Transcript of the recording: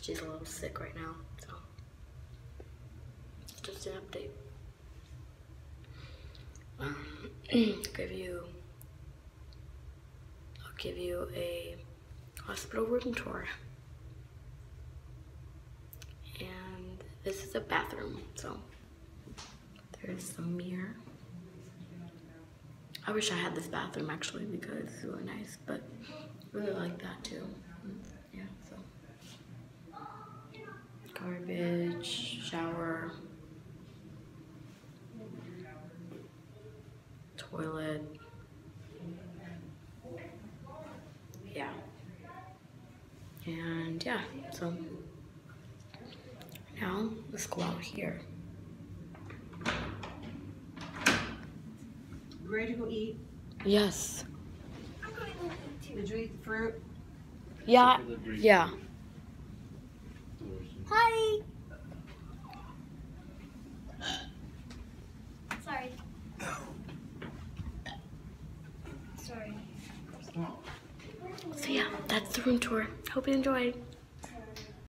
She's a little sick right now, so it's just an update. I'll give you a hospital room tour. And this is a bathroom, so there's the mirror. I wish I had this bathroom actually because it's really nice, but I really like that too. Yeah, so garbage, shower, toilet. Yeah. And yeah, so now let's go out here. Ready to go eat? Yes. I'm going to go eat too. Did you eat the fruit? Yeah. Yeah. Hi. Sorry. Sorry. So yeah, that's the room tour. Hope you enjoyed.